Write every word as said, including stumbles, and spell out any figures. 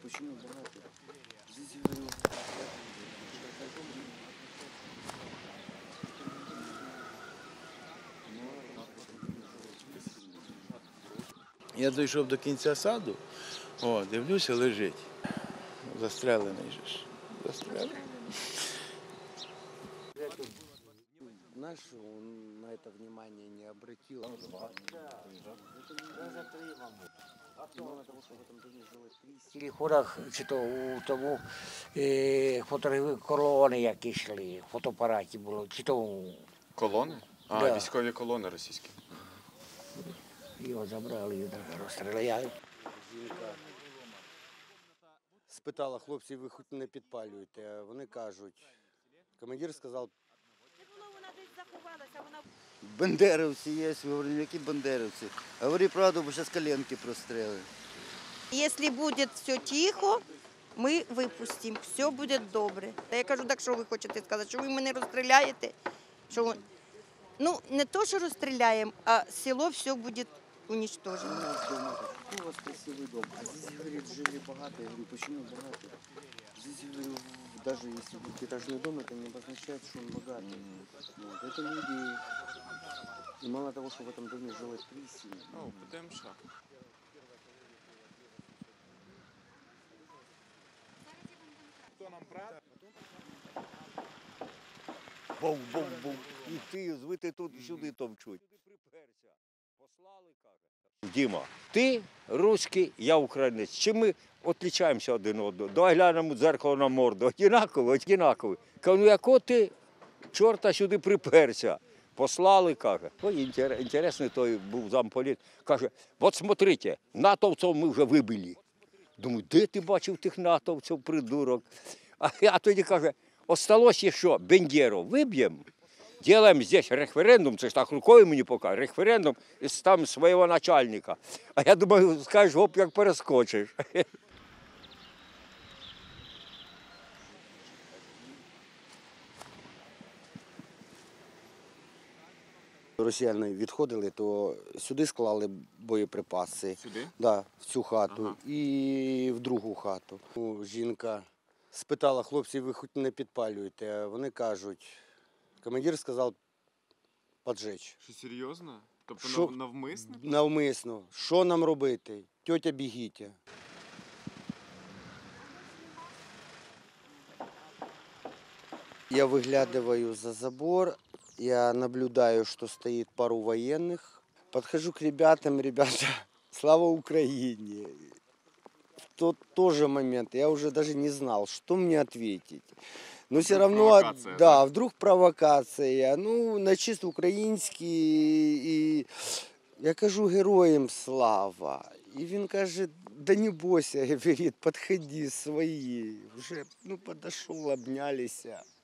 почему богатые? Здесь, говорю, я дійшов до кінця саду, о, дивлюся, лежить. Застрелений же ж. Застрелений. Наш он на это внимание не обратил. В телефонах чи то у тому е, фотографії колони, які йшли, в фотоапараті було, чи то Колони? А, Да. військові колони російські. його забрали і розстріляли. Жінка спитала хлопців, ви хоч не підпалюєте, а вони кажуть, командир сказав, Вона десь заховалася, вона... бандеровці є, я говорю, які бандеровці? Говори правду, бо зараз коленки прострелили. Якщо буде все тихо, ми випустимо, все буде добре. Та я кажу, так що ви хочете сказати, що ви мене розстріляєте? Що... ви- Ну, не то, що розстріляємо, а село все буде уничтожено. У нас дома, какой у вас красивый дом. А здесь, говорит, жили богатые. Я говорю, почему богатые? Здесь, говорю, даже если двухэтажный дом, это не обозначает, что он богатый. Вот. Это люди, и мало того, что в этом доме жило три семьи. Ну, ПДМШ. Бум-бум-бум. І ти, звити тут і сюди товчуть. Діма, ти русський, я українець. Чим ми відрізняємося один одного? Давай глянемо в дзеркало на морду. Однаково, однаково. Кажу, ну яко ти, чорта, сюди приперся? Послали, каже. Ой, інтересний той був замполіт. Каже, от смотрите, натовців ми вже вибили. Думаю, де ти бачив тих натовців, придурок? А, а тоді каже, осталось ще Бендеру виб'ємо, делаем здесь референдум, це ж так рукою мені покаже, референдум із там свого начальника. А я думаю, скажеш, гоп, як перескочиш. Росіяни відходили, то сюди склали боєприпаси. Сюди? Да, в цю хату Ага. і в другу хату. Ну, жінка спитала хлопців, ви хоч не підпалюєте, а вони кажуть, командир сказав поджечь. Що, серйозно? Тобто Що? нав- навмисно? Навмисно. Що нам робити? Тьотя, бігіть. Я выглядываю за забор, я наблюдаю, что стоит пару военных. Подхожу к ребятам, ребята, слава Украине. В тот тоже момент я уже даже не знал, что мне ответить. Но все Вдруг равно, провокация, да, да? вдруг провокация. Ну, на чисто український. І я кажу, героям слава. І він каже, да не бойся, говорит, подходи, свої. Вже, ну, подошел, обнялися.